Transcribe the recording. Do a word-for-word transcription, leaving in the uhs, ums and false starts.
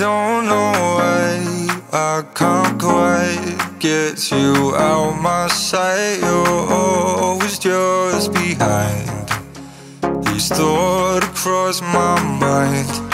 don't know why I can't quite get you out my sight. You're always just behind. These thoughts cross my mind.